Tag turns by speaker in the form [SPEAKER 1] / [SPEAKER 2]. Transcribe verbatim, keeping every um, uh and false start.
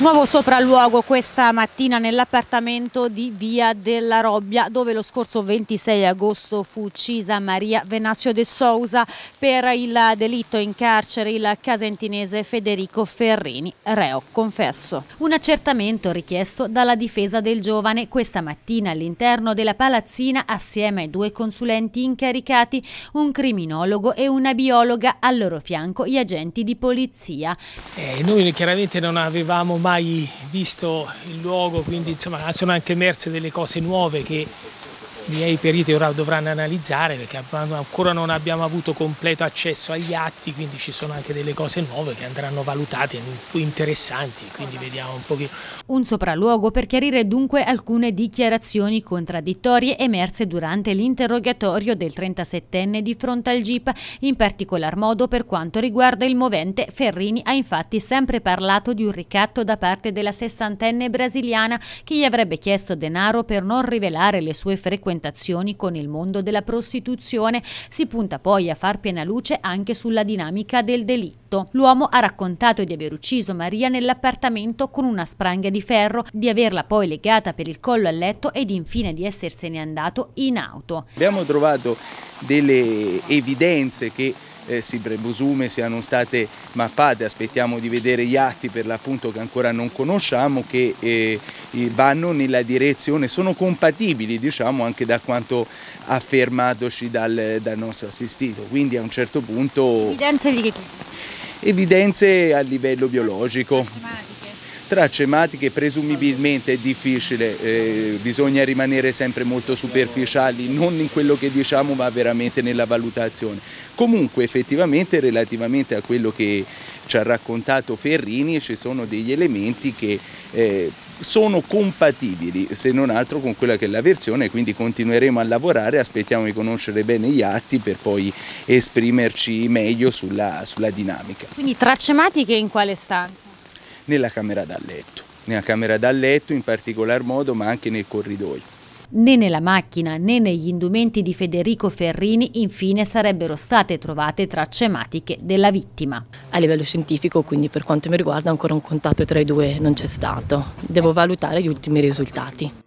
[SPEAKER 1] Nuovo sopralluogo questa mattina nell'appartamento di Via della Robbia, dove lo scorso ventisei agosto fu uccisa Maria Venancio de Sousa. Per il delitto in carcere il casentinese Federico Ferrini, reo confesso. Un accertamento richiesto dalla difesa del giovane questa mattina all'interno della palazzina assieme ai due consulenti incaricati, un criminologo e una biologa, al loro fianco gli agenti di polizia.
[SPEAKER 2] Eh, noi chiaramente non avevamo mai visto il luogo, quindi insomma sono anche emerse delle cose nuove che i miei periti ora dovranno analizzare, perché ancora non abbiamo avuto completo accesso agli atti, quindi ci sono anche delle cose nuove che andranno valutate, interessanti, quindi vediamo un pochino.
[SPEAKER 1] Un sopralluogo per chiarire dunque alcune dichiarazioni contraddittorie emerse durante l'interrogatorio del trentasettenne di fronte al G I P, in particolar modo per quanto riguarda il movente. Ferrini ha infatti sempre parlato di un ricatto da parte della sessantenne brasiliana che gli avrebbe chiesto denaro per non rivelare le sue frequentazioni con il mondo della prostituzione. Si punta poi a far piena luce anche sulla dinamica del delitto. L'uomo ha raccontato di aver ucciso Maria nell'appartamento con una spranga di ferro, di averla poi legata per il collo al letto ed infine di essersene andato in auto.
[SPEAKER 3] Abbiamo trovato delle evidenze che Eh, si presume siano state mappate, aspettiamo di vedere gli atti per l'appunto che ancora non conosciamo, che eh, vanno nella direzione, sono compatibili diciamo anche da quanto affermatoci dal, dal nostro assistito, quindi a un certo punto
[SPEAKER 1] evidenze di che?
[SPEAKER 3] Evidenze a livello biologico. Tracce ematiche presumibilmente è difficile, eh, bisogna rimanere sempre molto superficiali, non in quello che diciamo ma veramente nella valutazione. Comunque effettivamente relativamente a quello che ci ha raccontato Ferrini ci sono degli elementi che eh, sono compatibili se non altro con quella che è la versione, quindi continueremo a lavorare, aspettiamo di conoscere bene gli atti per poi esprimerci meglio sulla, sulla dinamica.
[SPEAKER 1] Quindi tracce ematiche in quale stanza?
[SPEAKER 3] Nella camera da letto, nella camera da letto in particolar modo, ma anche nel corridoio.
[SPEAKER 1] Né nella macchina né negli indumenti di Federico Ferrini infine sarebbero state trovate tracce ematiche della vittima.
[SPEAKER 4] A livello scientifico, quindi per quanto mi riguarda, ancora un contatto tra i due non c'è stato. Devo valutare gli ultimi risultati.